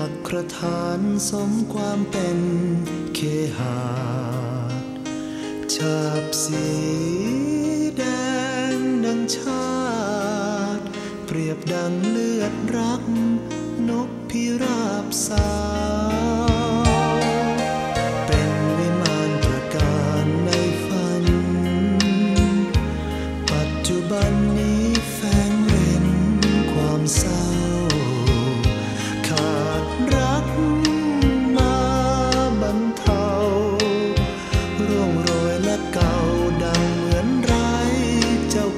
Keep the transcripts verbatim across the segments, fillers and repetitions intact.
อัครฐานสมความเป็นเคหะฉาบสีแดงดังชาติเปรียบดังเลือดรักนกพิราบสาวเป็นวิมานประการในฝันปัจจุบันนี้แฝงเร้นความเศร้าขาดรักมาบรรเทาร่วงโรยและเก่าดังเหมือนไร้เจ้า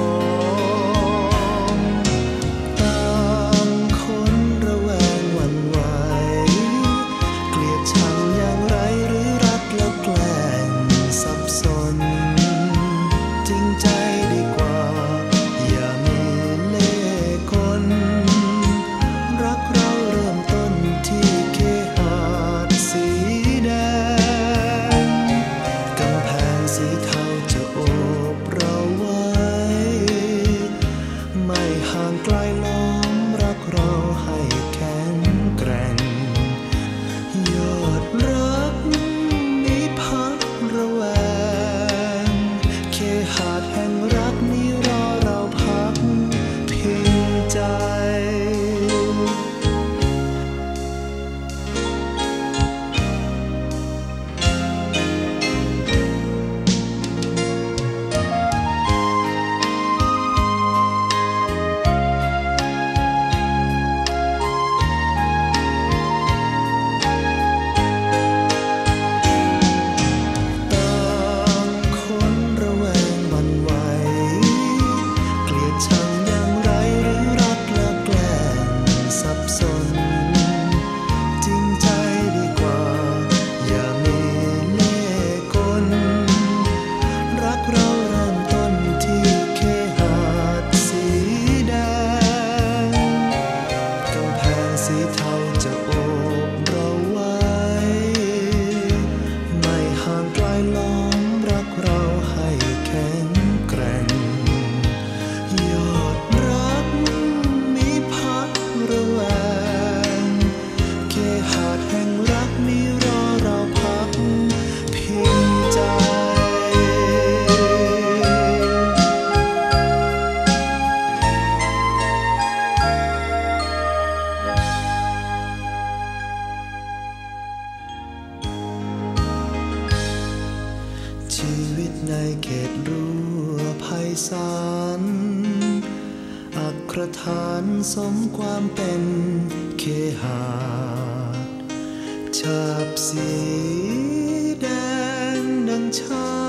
ของต่างคนระแวงหวั่นไหวเกลียดชังอย่างไรหรือรักแล้วแกล้งสับสนจริงใจดีกว่าอย่ามีเล่ห์กลรักเราเริ่มต้นที่เคหะสีแดงกำแพงสีเทาจะโอบเราไว้ไม่ห่างไกลล้อมรักเราให้แข็งแกร่งยอดรักนี้พักระแวงเคหะแห่งรักนี้รอเราพักพิงใจต่างคนระแวงหวั่นไหวเกลียดชังอย่างไรหรือรักแล้วแกล้งสับสนจริงใจดีกว่าอย่ามีเล่ห์กลรักเราเริ่มต้นที่เคหะสีแดงกำแพงสีเทาจะโอบเราไว้ไม่ห่างไกลล้อมรักเราให้แข็งแกร่งยอดรักมีพักระแวงเคหะแห่งรักนี้รอเราพักพิงใจชีวิตในเขตรั้วไพศาลอัครฐานสมความเป็นเคหะฉาบสีแดงดังชา